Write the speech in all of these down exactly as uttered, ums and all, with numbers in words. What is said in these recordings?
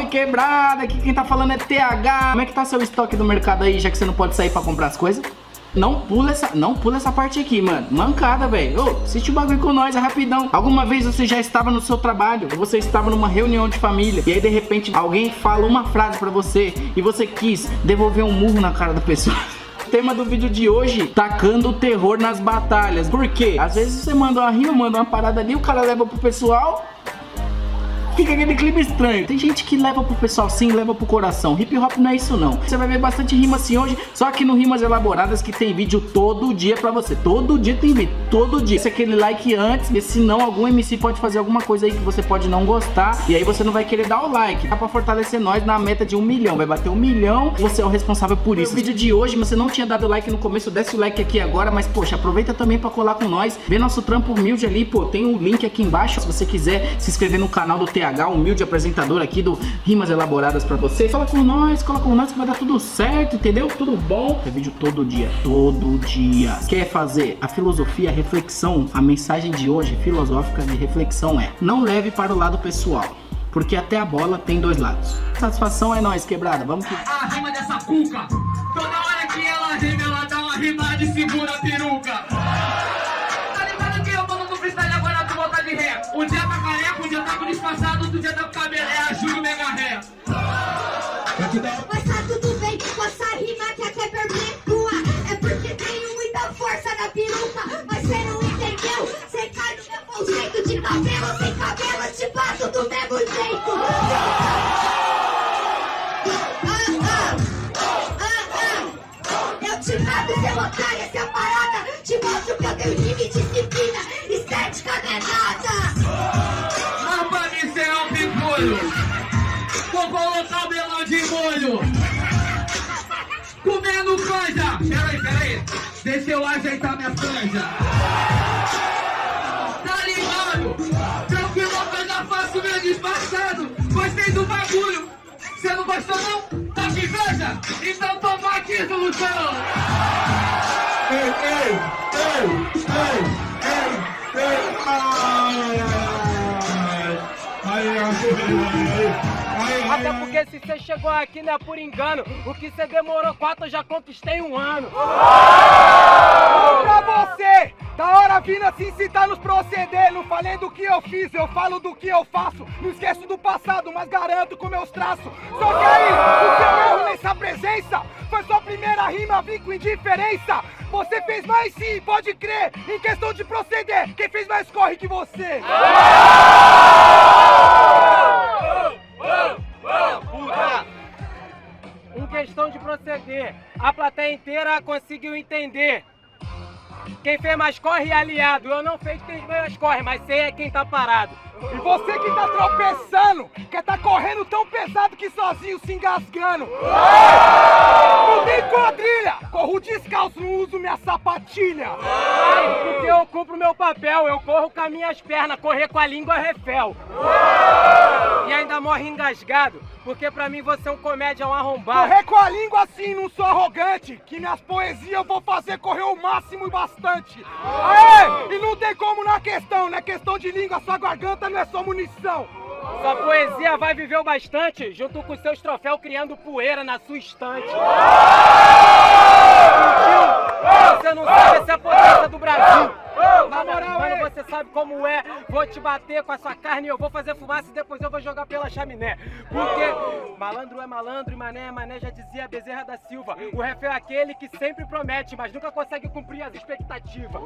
Salve quebrada, aqui quem tá falando é T H. Como é que tá seu estoque do mercado aí, já que você não pode sair pra comprar as coisas? Não pula essa, não pula essa parte aqui, mano. Mancada, velho. Ô, assiste o bagulho com nós, é rapidão. Alguma vez você já estava no seu trabalho, ou você estava numa reunião de família, e aí de repente alguém fala uma frase pra você, e você quis devolver um murro na cara da pessoa. Tema do vídeo de hoje, tacando o terror nas batalhas. Por quê? Às vezes você manda uma rima, manda uma parada ali, o cara leva pro pessoal, fica aquele clima estranho. Tem gente que leva pro pessoal sim, leva pro coração. Hip hop não é isso não. Você vai ver bastante rima assim hoje, só que no Rimas Elaboradas, que tem vídeo todo dia pra você. Todo dia tem vídeo, todo dia. Se aquele like antes, e senão algum M C pode fazer alguma coisa aí que você pode não gostar, e aí você não vai querer dar o like. Dá pra fortalecer nós na meta de um milhão. Vai bater um milhão, você é o responsável por isso. No vídeo de hoje, você não tinha dado like no começo, desce o like aqui agora, mas poxa, aproveita também pra colar com nós. Vê nosso trampo humilde ali, pô, tem um link aqui embaixo, se você quiser se inscrever no canal do T H, humilde apresentador aqui do Rimas Elaboradas pra você. Fala com nós, cola com nós que vai dar tudo certo, entendeu? Tudo bom? É vídeo todo dia, todo dia. Quer fazer a filosofia, a reflexão, a mensagem de hoje filosófica de reflexão é: não leve para o lado pessoal, porque até a bola tem dois lados. Satisfação é nós, quebrada, vamos que... A rima dessa cuca, toda hora que ela rima, ela dá uma rima de segura a peruca. Um dia tá careca, um dia tá com disfarçado, outro dia tá com cabelo. É a Júlio Mega Ré. Mas tá tudo bem com essa rima que até perpetua. É porque tenho muita força na peruca. Mas cê não entendeu? Cê cai no meu conceito de cabelo. Sem cabelo, eu te bato do mesmo jeito. Ah, ah, ah, ah. Eu te mato, seu otário, essa é a parada. Te mostro que eu tenho time, disciplina. Estética não é nada. Mas pra mim cê é um picolho. Vou colocar o melão de molho. Comendo canja. Peraí, peraí. Deixa eu ajeitar minha franja. Tá ligado? Tranquilo, eu já faço meu disfarçado. Gostei do bagulho. Cê não gostou não? Tá com inveja? Então toma aqui, solução. Ei, ei, ei, ei, ei, ei. Ai, ai, ai. Até porque se você chegou aqui não é por engano. O que você demorou quatro eu já conquistei um ano. Pra você, da hora vindo assim citar nos proceder. Não falei do que eu fiz, eu falo do que eu faço. Não esqueço do passado, mas garanto com meus traços. Só que aí, o seu erro nessa presença foi sua primeira rima, vim com indiferença. Você fez mais sim, pode crer. Em questão de proceder, quem fez mais corre que você. Em questão de proceder, a plateia inteira conseguiu entender. Quem fez mais corre é aliado. Eu não fiz quem fez mais corre, mas sei é quem tá parado. E você que tá tropeçando, quer tá correndo tão pesado que sozinho se engasgando. Não tem quadrilha, corro descalço, não uso minha sapatilha. Porque eu cumpro meu papel, eu corro com as minhas pernas, correr com a língua é refel. E ainda morre engasgado, porque pra mim você é um comédia, é um arrombado. Correr com a língua assim, não sou arrogante, que minhas poesias eu vou fazer correr o máximo e bastante. Aê! E não tem como na questão, na questão de língua, sua garganta não é só munição. Sua poesia vai viver o bastante, junto com seus troféus criando poeira na sua estante. Você não sabe essa é a potência do Brasil. Na moral, mano, você sabe como é. Vou te bater com essa carne, eu vou fazer fumaça e depois eu vou jogar pela chaminé. Porque malandro é malandro e mané é mané, já dizia Bezerra da Silva. O refém é aquele que sempre promete, mas nunca consegue cumprir as expectativas.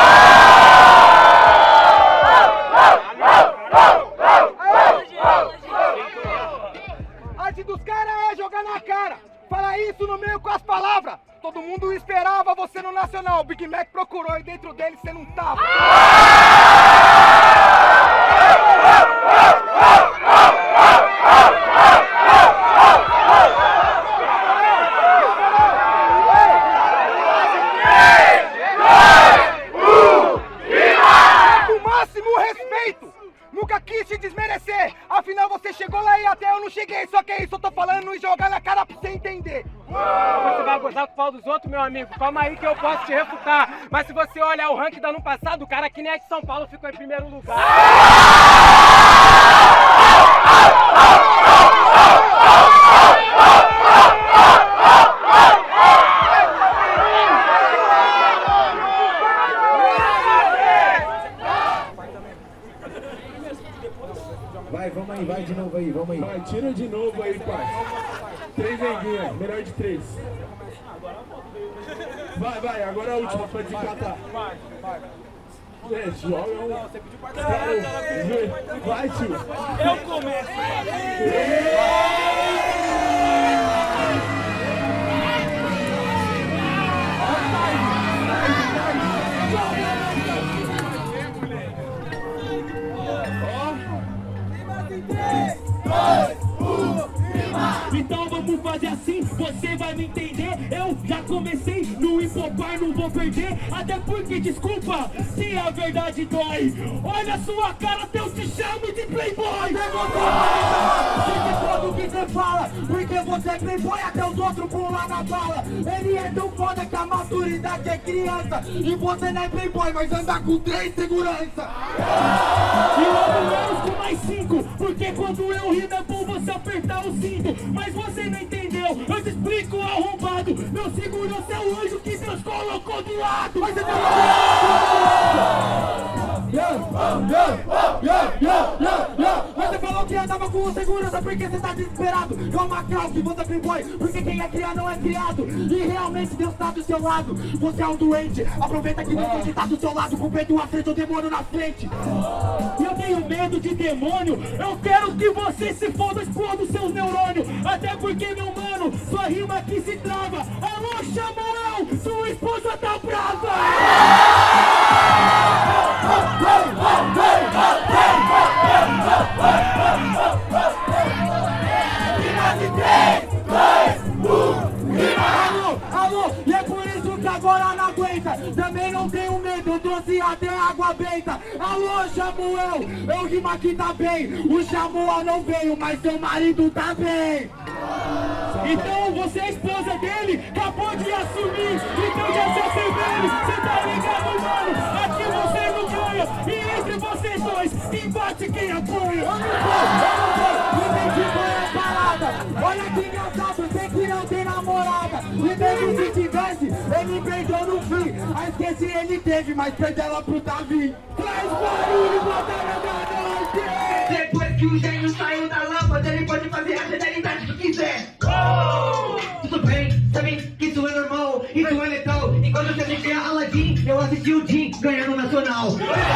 A arte dos caras é jogar na cara. Fala isso no meio com as palavras. Todo mundo esperava você no Nacional. O Big Mac procurou e dentro dele você não tava. Com o máximo respeito. Nunca quis te desmerecer. Afinal você chegou lá e até eu não cheguei. Só que é isso, eu tô falando e jogar na cara pra você entender. Você vai gozar com o pau dos outros, meu amigo? Calma aí que eu posso te refutar. Mas se você olhar o ranking do ano passado, o cara que nem é de São Paulo ficou em primeiro lugar. Vai, tira de novo aí, pai. Três venguinhas, melhor de três. Vai, vai, agora a última pra desempatar. Vai, vai. É, joga um... Não, você pediu pra caralho. Vai, tio. Eu começo. Então vamos fazer assim, você vai me entender. Eu já comecei no hipopar, não vou perder. Até porque, desculpa, se a verdade dói. Olha a sua cara, até eu te chamo de playboy. Você pode o que você fala, porque você é playboy, até os outros pulam na bala. Ele é tão foda que a maturidade é criança. E você não é playboy, mas anda com três segurança. E logo menos com mais cinco, porque quando eu rimo é bom você apertar o cinto. Mas você não entendeu, eu te explico, arrombado. Meu segurança é o anjo que Deus colocou do lado. Mas você tá Você falou que andava com segurança porque você tá desesperado. Calma, calma, que você é playboy, porque quem é criado não é criado. E realmente Deus tá do seu lado. Você é um doente, aproveita que Deus tá do seu lado. Com o peito à frente, o demônio na frente. E eu tenho medo de demônio. Eu quero que você se foda, exploda os seus neurônios. Até porque, meu mano, sua rima aqui se trava. Alô, Samuel, sua esposa tá brava. Alô, alô, e é por isso que agora não aguenta. Também não tenho medo, eu trouxe até água benta. Alô, Samuel, eu rimo aqui tá bem. O Samuel não veio, mas seu marido tá bem. Então você é a esposa dele, acabou de assumir. Então já se assemelhe, cê tá ligado, mano? Aqui você não ganha, e entre vocês dois, embate quem apoia. Eu não vou, eu não vou, entendi qual é a parada. Olha que engraçado, sei que não tem namorada. E mesmo se tivesse, ele perdeu no fim. A esqueci ele teve, mas perdeu ela pro Davi. Traz barulho, batalha da noite. Depois que o gênio saiu da lâmpada, ele pode fazer a genialidade que quiser. Tudo bem, sabe que isso é normal, isso é letal. Enquanto você assistia Aladdin, eu assisti o Jim ganhando nacional.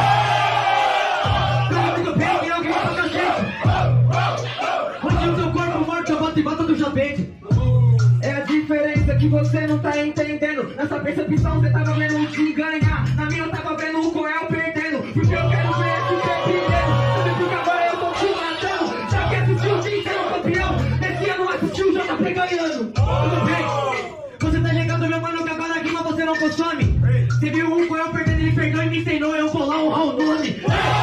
Tudo bem, eu que vou fazer gente. Onde o seu corpo morto, eu boto e bota do chapete. É a diferença que você não tá entendendo. Nessa percepção você tava vendo o Jim ganhar. Na minha eu tava vendo o Coel perdendo. Porque eu quero ver esse ser primeiro. Sabe porque agora eu tô te matando. Já que assistiu o Jim sendo campeão, esse ano assistiu o J P ganhando. Tudo bem? Você tá ligado, meu mano, que agora a rima você não consome. Você viu o Coel perdendo, ele perdeu e me ensinou. Eu vou lá honrar o nome.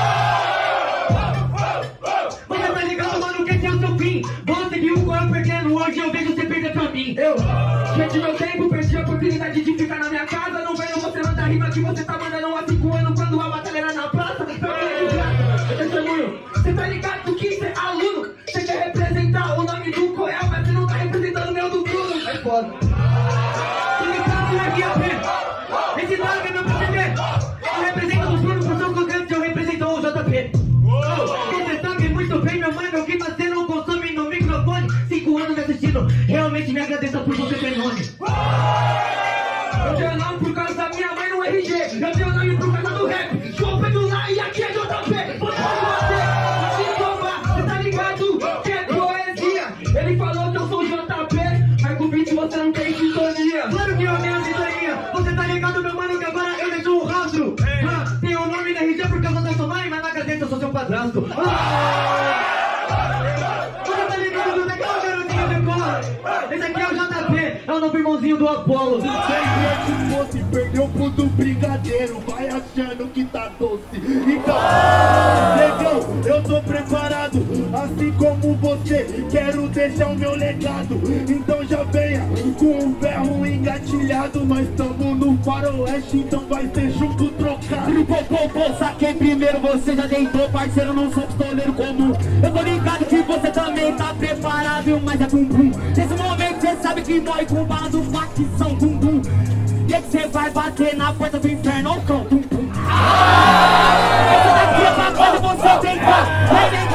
Você tá ligado, mano, que esse é o seu fim. Você viu o Coel perdendo, hoje eu vejo você perder pra mim. Eu perdi meu tempo, perdi a oportunidade de ficar na minha casa. Não vejo você mandar rima que você tá mandando há cinco anos quando a batalha era na praça. Pra mim é de graça, eu testemunho. Você tá ligado que você é aluno. Você quer representar o nome do Coel, mas você não tá representando o meu do Bruno. É foda. Tô ligado na guia P. Esse nome é meu P C B. Eu represento os Bruno, por seu crocante, eu represento o J P. Você sabe muito bem, meu mano, que você não consome no microfone. Cinco anos assistindo, realmente me agradeça por você ter nome. Eu tenho nome por causa da minha mãe no R G. Eu tenho nome por causa do rap. João Pedro lá e aqui é J P. Você pode bater, se tomar, você tá ligado que é poesia. Ele falou que eu sou J P, mas com o beat você não tem sintonia. Claro que eu tenho sintonia. Você tá ligado, meu mano, que agora eu deixo um rastro. Ah, tem o nome da R G por causa da sua mãe, mas na gazeta eu sou seu padrasto. Ah! Você tá ligado, você quer o garotinho decola? Esse aqui é o J P, é o novo irmãozinho do Apolo. Sem fosse, perdeu pro do brigadeiro. Vai achando que tá doce. Então, negão, eu tô preparado. Assim como você, quero deixar o meu legado. Então já venha com o ferro engatilhado. Nós tamo no faroeste, então vai ser junto trocado. Pô, pô, pô, saquei primeiro, você já deitou. Parceiro, não sou pistoleiro comum. Eu tô ligado que você também tá preparado, mas é bum bum. Nesse momento cê sabe que morre com bala do facção bum bum. E aí cê vai bater na porta do inferno, ó o cão, bum bum. Essa daqui é pra quando você tentar. Vem, vem,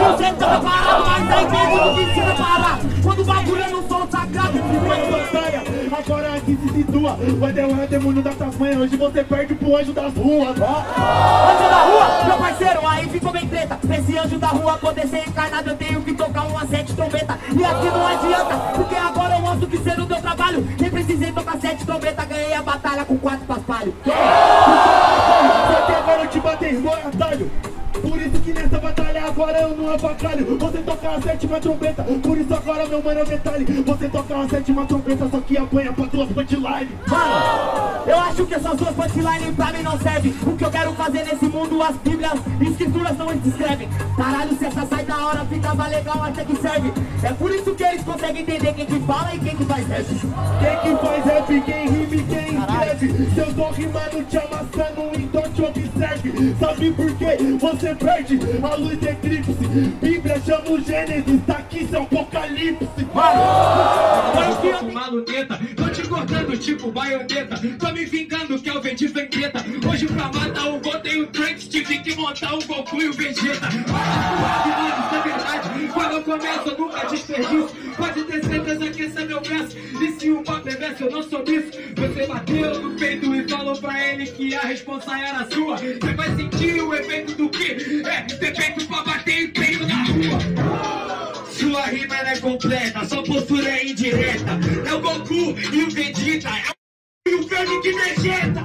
Você tá parado, mas tá entendendo que ensina a parar. Quando o bagulho é no som sagrado, agora aqui se situa. Vai ter o demônio da Tasmanha. Hoje você perde pro anjo das ruas. Anjo da rua, meu parceiro, aí ficou bem treta. Pra esse anjo da rua poder ser encarnado, eu tenho que tocar uma sete trombeta. E aqui não adianta, porque agora eu mostro que ser o teu trabalho. Nem precisei tocar sete trombeta, ganhei a batalha com quatro paspalhos. Você agora eu te bater, irmão, atalho. Por isso que nessa batalha agora eu não avacalho. Você toca a sétima trombeta, por isso agora meu mano é o detalhe. Você toca a sétima trombeta, só que apanha pra duas punchline. Mano, eu acho que essas duas punchline pra mim não servem. O que eu quero fazer nesse mundo, as bíblias e escrituras não descrevem. Caralho, se essa sai da hora, ficava legal até que serve. É por isso que eles conseguem entender quem que fala e quem que faz rap. Quem que faz rap, quem rima e quem escreve. Se eu tô rimando, te amassando, então te observe. Sabe por quê? Você perde a luz de eclipse. Bíblia chama o Gênesis, tá aqui seu apocalipse. Olha o que eu uma luneta, tô te cortando tipo baioneta. Tô me vingando que é o Venti Vendetta. Hoje pra matar o Gol tem o Trunks, tive que montar o Goku e o Vegeta. Mano, isso é verdade, quando eu começo eu nunca desperdício. Pode ter certeza que esse é meu braço. E se o papo é verso, eu não sou isso. Você bateu no peito e falou pra ele que a responsa era sua. Você vai sentir o efeito do que? É, ter feito pra bater e peito na rua. Sua rima não é completa, sua postura é indireta. É o Goku e o Vegeta, é o e o Fênix que Vegeta.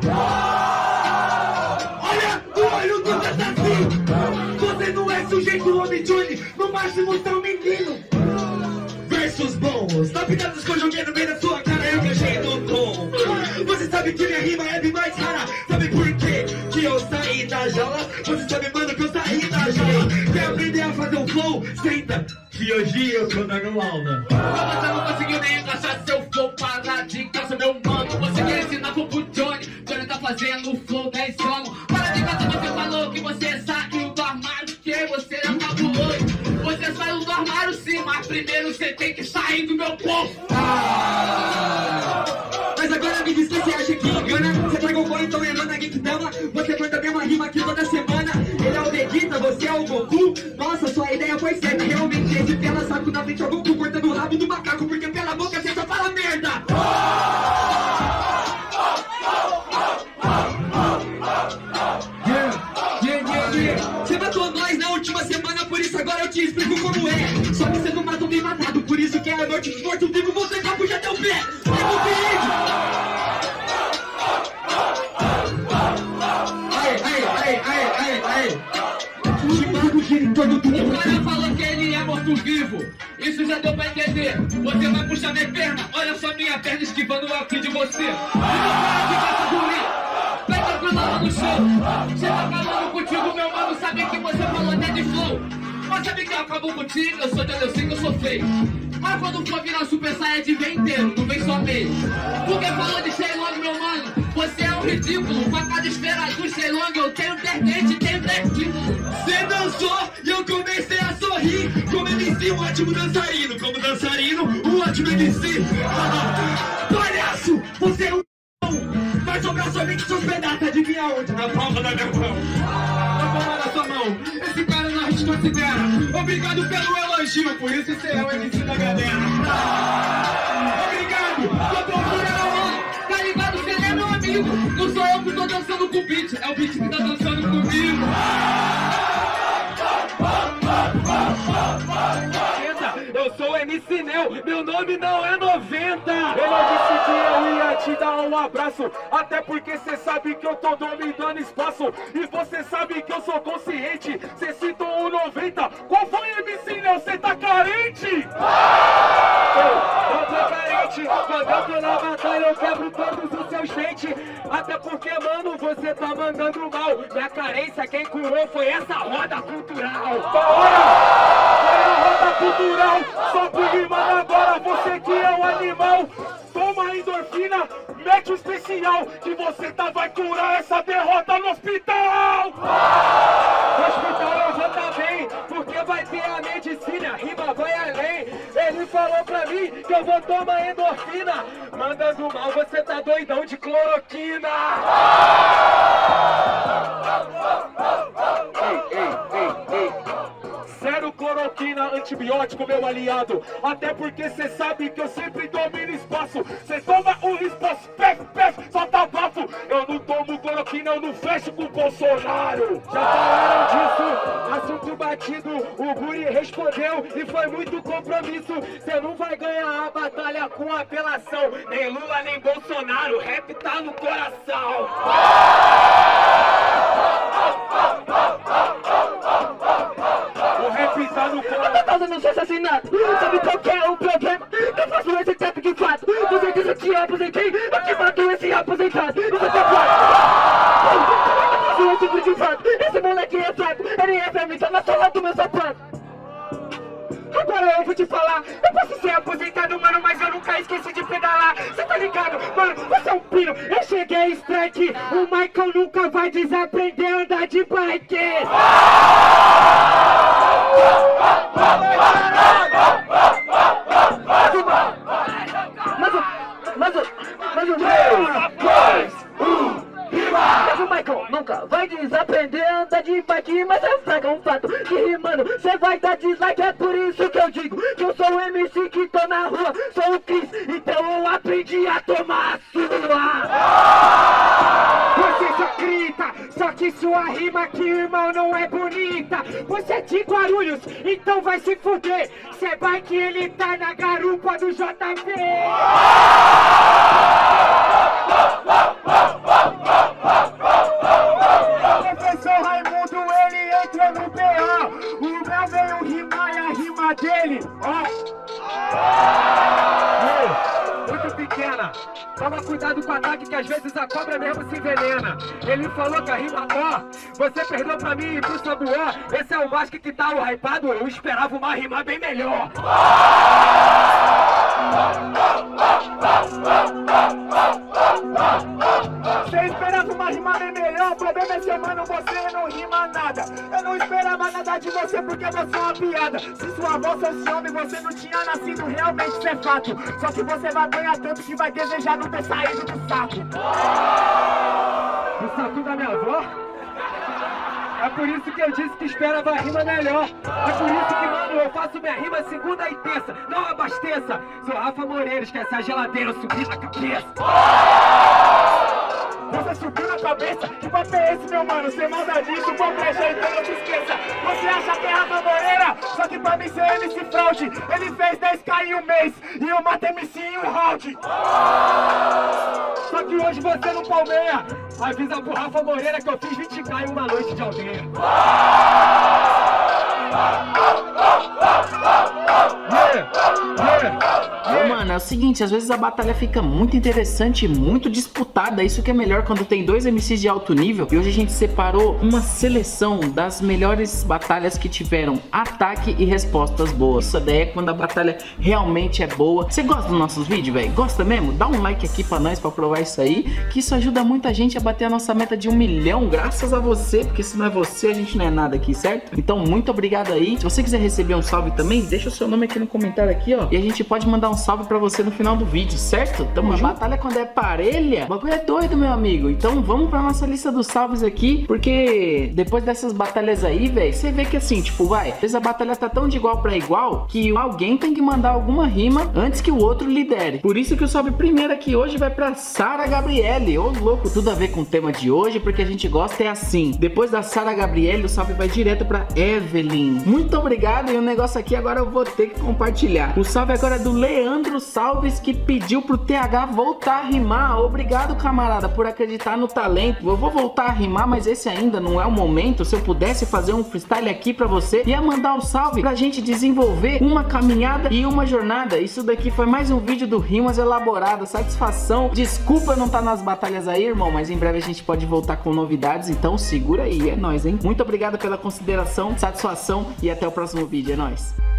Olha o olho do assassino. Você não é sujeito homem Johnny, no máximo você é um menino. Versos bons, lapidados que eu joguei no meio da sua cara, eu viajei no tom. Você sabe que minha rima é bem mais rara. Sabe por quê? Que eu saí da jaula. Você sabe, mano, que eu saí da jaula. Quer aprender a fazer um flow? Senta, que hoje eu tô dando aula. Mas você não conseguiu nem encaixar seu flow para de casa, meu mano. Você quer ensinar pro Johnny? Johnny tá fazendo o flow dez anos. Para de casa, você falou que você saiu do armário, que você é fabuloso. Você saiu do armário sim, mas primeiro você tem que sair do meu povo. Ah. Mas agora me diz que você acha que engana. Você traga o boi, então é na Geekdama. Você manda a mesma rima aqui toda semana. Ele é o Vegeta, você é o Goku. Nossa, sua ideia foi certa. Realmente esse pela saco na frente é o Goku cortando o rabo do macaco. Porque pela boca você só fala merda. Você matou nós na última semana, por isso agora eu te explico como é. Só que você não matou bem matado, por isso que é morte, morto vivo, você capo já teu pé. Vai pro vídeo. Aí, aí, aí, aí, aí, aí. O cara falou que ele é morto-vivo, isso já deu pra entender. Você vai puxar minha perna, olha só minha perna esquivando o alto de você. Vai tranquilo lá no show. Você tá falando contigo, meu mano, sabe que você falou até de flow. Mas sabe que eu acabo contigo, eu sou de eu sei que eu sou feio. Mas quando for virar Super Saiyajin vem inteiro, não vem só meio. Porque falou de Shenlong, meu mano, você é um ridículo. Com a cada esfera do Shenlong eu tenho dez dentes, tenho dez títulos. Você dançou e eu comecei a sorrir. Como M C, um ótimo dançarino. Como dançarino, um ótimo M C. Palhaço, você é um vai sobrar somente seus pedaços, adivinha onde? Na palma da minha mão. Na palma da sua mão. Esse cara nós te considera. Obrigado pelo elogio, por isso você é o M C da galera. Obrigado, tô procurando, mano. Tá ligado, você é meu amigo. Não sou eu que tô dançando com o beat, é o beat que tá dançando comigo. Eu sou o M C Neo, meu nome não é noventa. Eu não disse que eu ia te dar um abraço, até porque cê sabe que eu tô dominando espaço. E você sabe que eu sou consciente, cê citou um noventa. Qual foi, M C Neo? Cê tá carente? Eu, eu tô carente, quando eu tô na batalha eu quebro todos os seus dentes. Até porque, mano, você tá mandando mal. Minha carência quem curou foi essa roda cultural. Bora! Foi a roda cultural, só por rimando agora, você que é um animal. Toma a endorfina, mete o especial, que você tá vai curar essa derrota no hospital. No hospital eu vou tá bem, porque vai ter a medicina, rima vai além. Ele falou pra mim que eu vou tomar endorfina. Mandando mal, você tá doidão de cloroquina. Ei, ei, ei, ei. Zero cloroquina. cloroquina, antibiótico, meu aliado. Até porque cê sabe que eu sempre domino espaço. Cê toma o espaço, pef, pef, solta bafo. Eu não tomo cloroquina, eu não fecho com o Bolsonaro. Já falaram disso, assunto batido. O Guri respondeu e foi muito compromisso. Cê não vai ganhar a batalha com apelação. Nem Lula, nem Bolsonaro, rap tá no coração. O rap tá no coração. Por causa dos assassinatos, sabe qual que é o problema? Eu faço esse tempo de fato. Você disse que eu aposentei, eu te mato esse aposentado. Isso é fato. Eu faço esse tipo de fato. Esse moleque é fraco, ele é pra mim, tá na sola do meu sapato. Agora eu vou te falar, eu posso ser aposentado, mano, mas eu nunca esqueci de pedalar. Cê tá ligado, mano, você é um pino. Eu cheguei strike, o Michael nunca vai desaprender a andar de bike. Mas o, mas o, mas o, mas o Michael nunca vai desaprender a andar de bike. Mas é fraco, é um fato que rimando cê vai dar dislike. É por isso que eu digo que eu sou o M C que tô na rua. Sou o Chris, então eu aprendi a tomar a sua. Você só grita, só que sua rima aqui, irmão, não é bonita. Você é de Guarulhos, então vai se fuder. Cê vai que ele tá na garupa do J P. Professor Raimundo, ele entra no B A. O meu veio rimar e a rima dele, ó. Muito pequena. Toma cuidado com o ataque que às vezes a cobra mesmo se envenena. Ele falou que a rima ó. Você perdeu pra mim e pro Sabuó. Esse é o Mask que tá o hypado. Eu esperava uma rima bem melhor. Você esperava uma rima bem melhor. O problema é seu mano, você não rima nada. Eu não esperava nada de você porque você é uma piada. Se sua avó fosse homem, você não tinha nascido. Realmente isso é fato. Só que você vai ganhar tanto que vai desejar não ter saído do saco. Do saco da minha avó? É por isso que eu disse que esperava a rima melhor. É por isso que, mano, eu faço minha rima segunda e terça. Não abasteça. Sou Rafa Moreira, esquece a geladeira, eu subi na cabeça. Você subiu na cabeça? Que papo é esse, meu mano? Sem manda disso, vou brejar, então não te esqueça. Você acha que é Rafa Moreira? Só que pra mim ser M C Fraude. Ele fez dez K em um mês e eu mato M C em um round. Só que hoje você não palmeia. Avisa pro Rafa Moreira que eu fiz vinte K em uma noite de aldeia. Ô, mano, é o seguinte, às vezes a batalha fica muito interessante, muito disputada. Isso que é melhor quando tem dois M Cs de alto nível. E hoje a gente separou uma seleção das melhores batalhas que tiveram ataque e respostas boas. Isso daí é quando a batalha realmente é boa. Você gosta dos nossos vídeos, velho? Gosta mesmo? Dá um like aqui pra nós, pra provar isso aí, que isso ajuda muita gente a bater a nossa meta de um milhão, graças a você, porque se não é você, a gente não é nada aqui, certo? Então, muito obrigado aí. Se você quiser receber um salve também, deixa o seu nome aqui no comentário aqui, ó, e a gente pode mandar um salve pra você no final do vídeo, certo? Tamo junto. A batalha quando é parelha, o bagulho é doido, meu amigo. Então vamos pra nossa lista dos salves aqui, porque depois dessas batalhas aí, velho, você vê que assim, tipo, vai, às vezes a batalha tá tão de igual pra igual, que alguém tem que mandar alguma rima antes que o outro lidere. Por isso que o salve primeiro aqui hoje vai pra Sara Gabriele. Ô, louco, tudo a ver com o tema de hoje, porque a gente gosta é assim. Depois da Sara Gabriele, o salve vai direto pra Evelyn. Muito obrigado, e o negócio aqui agora eu vou ter que compartilhar. O salve agora é do Leandro Salves, que pediu pro T H voltar a rimar. Obrigado, camarada, por acreditar no talento. Eu vou voltar a rimar, mas esse ainda não é o momento. Se eu pudesse fazer um freestyle aqui pra você, ia mandar um salve pra gente desenvolver uma caminhada e uma jornada. Isso daqui foi mais um vídeo do Rimas Elaboradas. Satisfação. Desculpa não estar nas batalhas aí, irmão, mas em breve a gente pode voltar com novidades, então segura aí, é nóis, hein? Muito obrigado pela consideração, satisfação e até o próximo vídeo, é nóis.